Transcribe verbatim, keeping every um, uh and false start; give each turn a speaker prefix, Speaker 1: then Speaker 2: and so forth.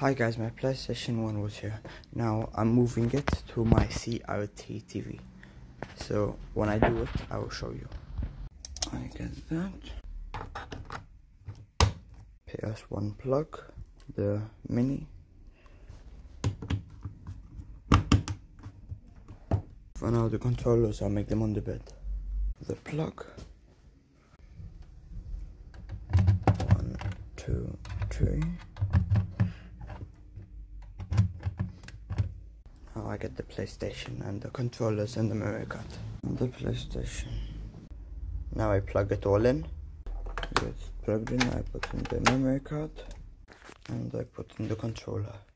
Speaker 1: Hi guys, my PlayStation one was here. Now I'm moving it to my C R T T V. So when I do it, I will show you. I get that. P S one plug, the mini. For now the controllers, I'll make them on the bed. The plug. One, two, three. Now I get the PlayStation and the controllers and the memory card. The PlayStation. Now I plug it all in. It's plugged in, I put in the memory card and I put in the controller.